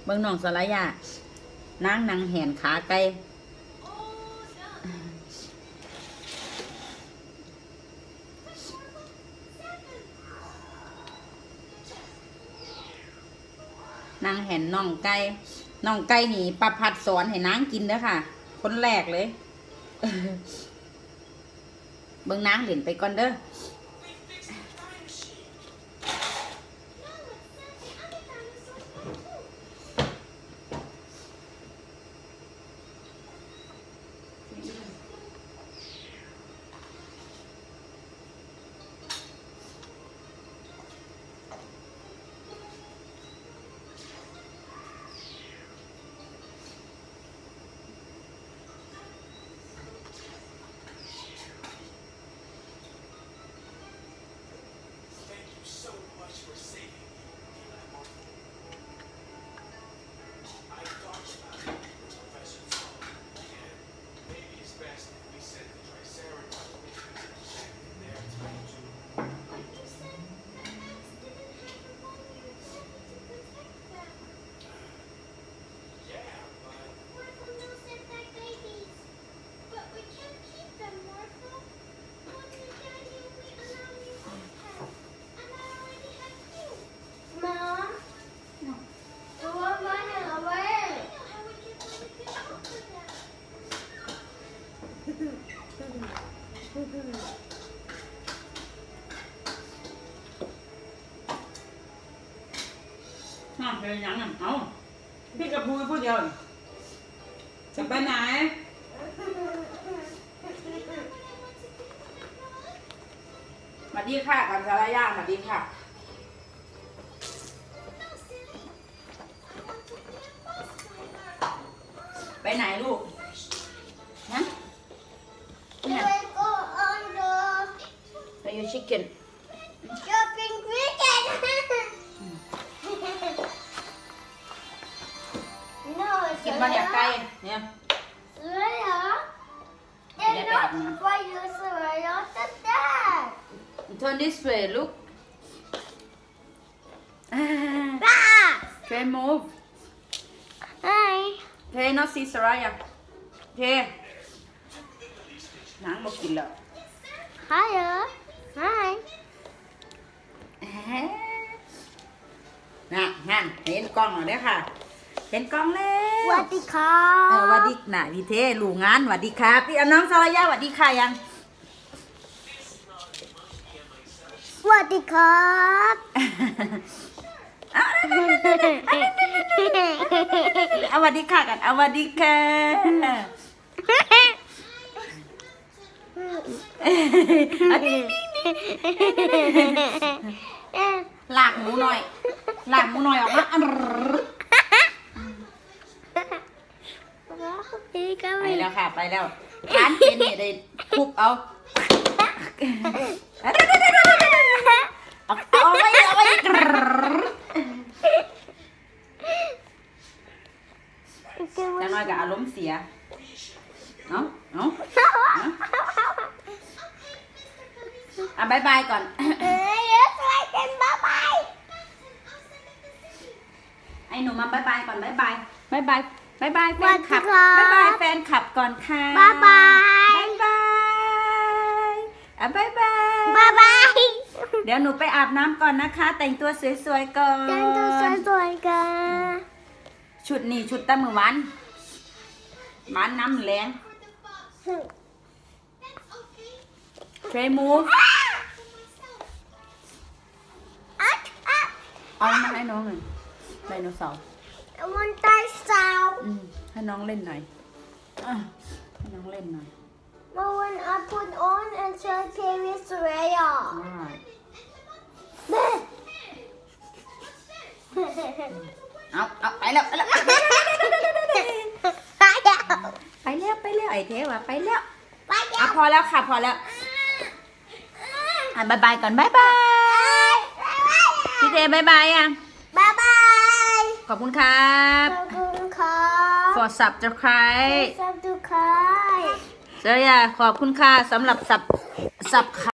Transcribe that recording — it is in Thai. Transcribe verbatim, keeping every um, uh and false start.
เบิ่งน้องสลายานั่งนั่งแหนขาไก่นางแหนน้องไก่น้องไก่นี่ประพัดสอนให้นางกินเด้อค่ะคนแรกเลยเบิ่งนางเล่นไปก่อนเด้อน้ำเป็นยังไงเอาพี่กับพูดพูดเดียวจะไปไหนมาดีค่ะกันสารยามาดีค่ะไปไหนลูกฮะไปยูชิคเก้นกินมาอยากไก่เนี่ยสวยเหรอเดี๋ยวไปอาบน้ำ Turn this way look Okay move Hi Okay not see Saraya Okay น้ำบอกกินแล้ว Hiya Hi น่ะนั่นเห็นกล้องแล้วค่ะเห็นกล้องแล้วสวัสดีค่ะเออสวัสดีน่ะพี่เทลูกงานสวัสดีครับพี่น้องสลายาสวัสดีค่ะยังสวัสดีครับเอาสวัสดีค่ะกันเอาสวัสดีค่ะหลากหมูหน่อยหลากหมูหน่อยออกมาไปแล้วค่ะไปแล้วร้านเป็นเนี่ยได้ทุบเอาเอาเอาไว้เอาไว้จะน้อยกับอารมณ์เสียเอาเอาอ่ะบายบายก่อนเอ้ยสวยจังบายบายไอ้หนูมาบายบายก่อนบายบายบายบายบายบายแฟนคลับบายบายแฟนคลับก่อนค่ะบายบายบายบายอ่ะบายบายบายบายเดี๋ยวหนูไปอาบน้ำก่อนนะคะแต่งตัวสวยๆก่อนแต่งตัวสวยๆกันชุดนี่ชุดตะมือวันวันน้ำแรงเทรมูฟเอามาให้น้องหน่อยไดโนเสาร์มันไดโนเสาร์ให้น้องเล่นหน่อยให้น้องเล่นหน่อย When I put on and show T V Suraya เอาเอาไปแล้วไปแล้วไปแล้วไปแล้วไอ้เทวะไปแล้วอ่ะพอแล้วค่ะพอแล้วอ่ะบายบายก่อนบายบายพี่เทบายบายยังบายบายขอบคุณครับขอบคุณครับ for subscribe subscribe เจ้าย่าขอบคุณค่ะสำหรับสับสับ